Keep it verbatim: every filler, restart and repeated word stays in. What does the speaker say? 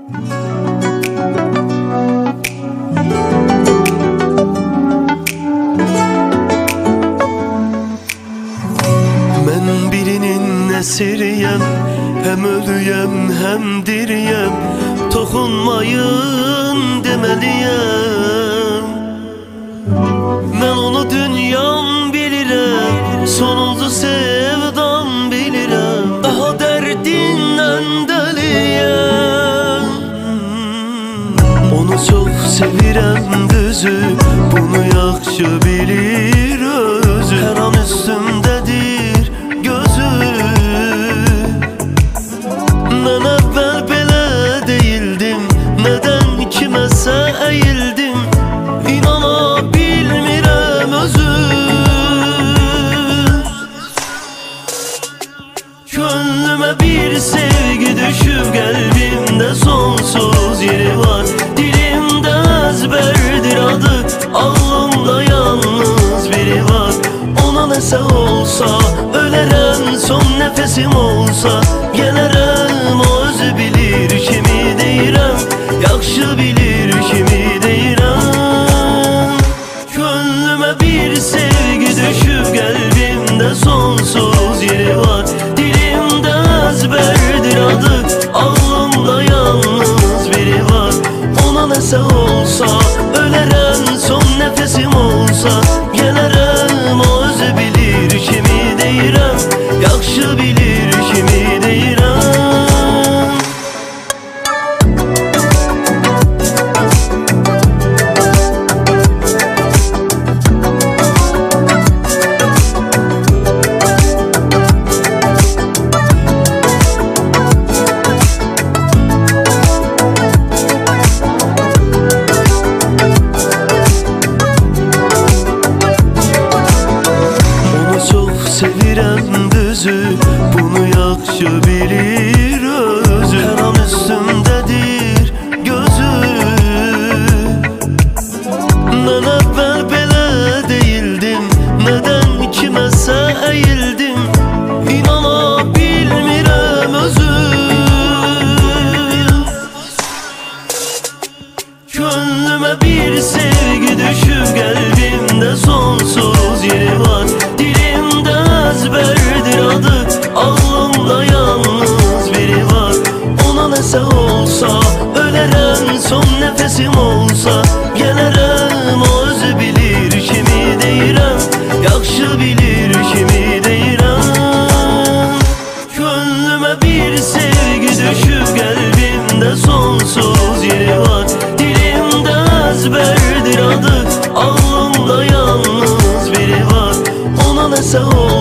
Ben birinin esiriyem, hem ölüyem hem diriyem. Dokunmayın demeliyem. Ben onu dünyam bilirem, sonuncu sevdam bilirem. Daha derdinden deliyem. Onu çok sevirem düzü, bunu yaxşı bilir özü. Her an üstümdedir gözü. Ben evvel belə değildim, neden kiməsə eğildim. İnana bilmirəm özü. Gönlüme bir sevgi düşüp kalbimde sonsuz yeri var. Dilimde ezberdir adı, ağlımda yalnız biri var. Ona nese olsa ölerem, son nefesim olsa gelerem. O özü bilir kimi deyirəm, yaxşı bilir kimi deyirəm. Gönlüme bir sevgi düşüp kalbimde sonsuz yeri var. Dilimde ezberdir adı, ağlımda yalnız biri var. Ona nese olsa ölerem, son nefesim olsa gelerem. O özü bilir kimi deyirəm, yaxşı bilir kimi deyirəm. Sevirəm düzü, bunu yaxşı bilir özü. Her an üstümdedir gözü. Ben evvel belə değildim, neden kiməsə eğildim. İnana bilmirəm özü. Gönlüme bir sevgi düşüp kalbimde sonsuz yeri var. Dilimde ezberdir adı, ağlımda yalnız biri var. Ona nese olsa ölerem, son nefesim olsa gelerem. O özü bilir kimi deyirəm, yaxşı bilir kimi deyirəm. Gönlüme bir sevgi düşüp kalbimde sonsuz yeri var. Dilimde ezberdir adı, ağlımda yalnız biri var. Ona nese olsa